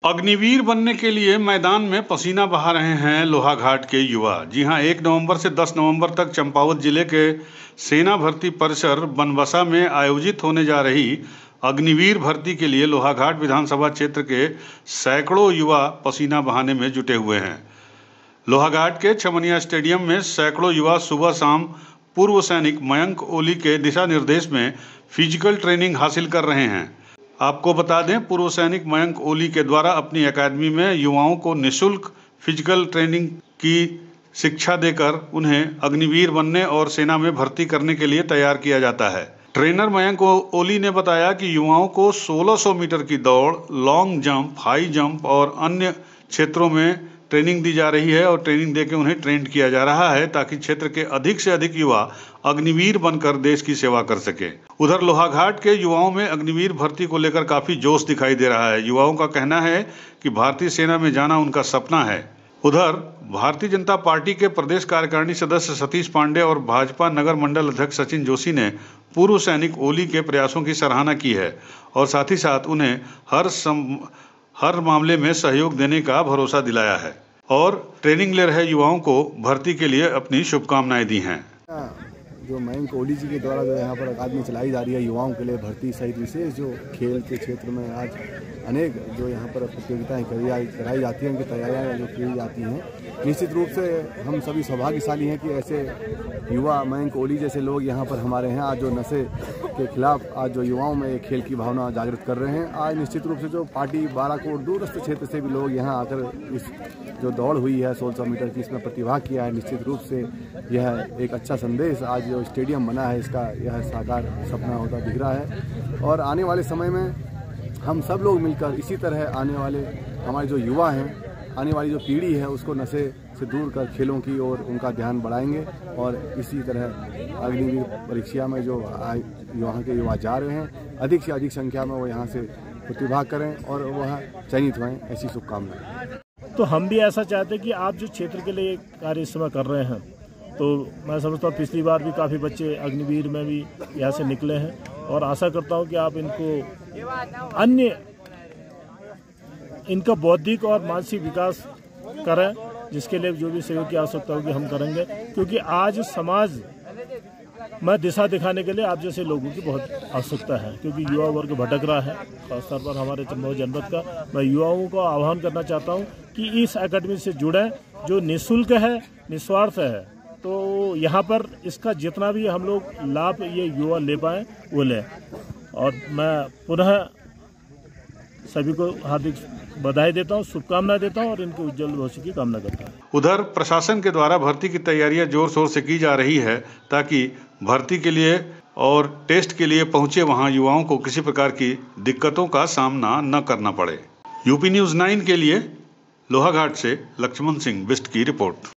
अग्निवीर बनने के लिए मैदान में पसीना बहा रहे हैं लोहाघाट के युवा। जी हां, 1 नवंबर से 10 नवंबर तक चंपावत जिले के सेना भर्ती परिसर बनबसा में आयोजित होने जा रही अग्निवीर भर्ती के लिए लोहाघाट विधानसभा क्षेत्र के सैकड़ों युवा पसीना बहाने में जुटे हुए हैं। लोहाघाट के चमनिया स्टेडियम में सैकड़ों युवा सुबह शाम पूर्व सैनिक मयंक ओली के दिशा निर्देश में फिजिकल ट्रेनिंग हासिल कर रहे हैं। आपको बता दें, पूर्व सैनिक मयंक ओली के द्वारा अपनी एकेडमी में युवाओं को निःशुल्क फिजिकल ट्रेनिंग की शिक्षा देकर उन्हें अग्निवीर बनने और सेना में भर्ती करने के लिए तैयार किया जाता है। ट्रेनर मयंक ओली ने बताया कि युवाओं को 1600 मीटर की दौड़, लॉन्ग जंप, हाई जंप और अन्य क्षेत्रों में ट्रेनिंग दी जा रही है और ट्रेनिंग देकर उन्हें ट्रेंड किया जा रहा है ताकि क्षेत्र के अधिक से अधिक युवा अग्निवीर बनकर देश की सेवा कर सके। उधर लोहाघाट के युवाओं में अग्निवीर भर्ती को लेकर काफी जोश दिखाई दे रहा है। युवाओं का कहना है कि भारतीय सेना में जाना उनका सपना है। उधर भारतीय जनता पार्टी के प्रदेश कार्यकारिणी सदस्य सतीश पांडे और भाजपा नगर मंडल अध्यक्ष सचिन जोशी ने पूर्व सैनिक ओली के प्रयासों की सराहना की है और साथ ही साथ उन्हें हर मामले में सहयोग देने का भरोसा दिलाया है और ट्रेनिंग ले रहे युवाओं को भर्ती के लिए अपनी शुभकामनाएं दी हैं। जो मयंक ओली जी के द्वारा जो यहाँ पर अकादमी चलाई जा रही है युवाओं के लिए भर्ती सहित विशेष जो खेल के क्षेत्र में आज अनेक जो यहाँ पर प्रतियोगिताएं कराई जाती हैं, उनकी तैयारियाँ जो की जाती हैं। निश्चित रूप से हम सभी सौभाग्यशाली हैं कि ऐसे युवा मयंक ओली जैसे लोग यहाँ पर हमारे हैं। आज जो नशे के खिलाफ आज जो युवाओं में खेल की भावना जागृत कर रहे हैं। आज निश्चित रूप से जो पार्टी बालाकोट दूरस्थ क्षेत्र से भी लोग यहाँ आकर इस जो दौड़ हुई है 1600 मीटर की, इसमें प्रतिभाग किया है। निश्चित रूप से यह एक अच्छा संदेश आज जो स्टेडियम बना है इसका यह साकार सपना होता दिख रहा है और आने वाले समय में हम सब लोग मिलकर इसी तरह आने वाले हमारे जो युवा हैं, आने वाली जो पीढ़ी है उसको नशे से दूर कर खेलों की ओर उनका ध्यान बढ़ाएंगे और इसी तरह अग्निवीर परीक्षा में जो यहाँ के युवा जा रहे हैं अधिक से अधिक संख्या में वो यहाँ से प्रतिभाग करें और वह चयनित हों, ऐसी शुभकामनाएं। तो हम भी ऐसा चाहते हैं कि आप जो क्षेत्र के लिए कार्य इस समय कर रहे हैं, तो मैं समझता हूँ पिछली बार भी काफ़ी बच्चे अग्निवीर में भी यहाँ से निकले हैं और आशा करता हूँ कि आप इनका बौद्धिक और मानसिक विकास करें, जिसके लिए जो भी सहयोग की आवश्यकता होगी हम करेंगे। क्योंकि आज समाज में दिशा दिखाने के लिए आप जैसे लोगों की बहुत आवश्यकता है, क्योंकि युवा वर्ग भटक रहा है। खासतौर पर हमारे चंपावत जनपद का मैं युवाओं को आह्वान करना चाहता हूँ कि इस एकेडमी से जुड़ें, जो निःशुल्क है, निस्वार्थ है। तो यहाँ पर इसका जितना भी हम लोग लाभ ये युवा ले पाएँ वो लें और मैं पुनः सभी को हार्दिक बधाई देता हूँ, शुभकामनाएं देता हूँ और इनके उज्जवल भविष्य की कामना करता हूँ। उधर प्रशासन के द्वारा भर्ती की तैयारियां जोर शोर से की जा रही है ताकि भर्ती के लिए और टेस्ट के लिए पहुंचे वहां युवाओं को किसी प्रकार की दिक्कतों का सामना न करना पड़े। यूपी न्यूज़ 9 के लिए लोहाघाट से लक्ष्मण सिंह बिष्ट की रिपोर्ट।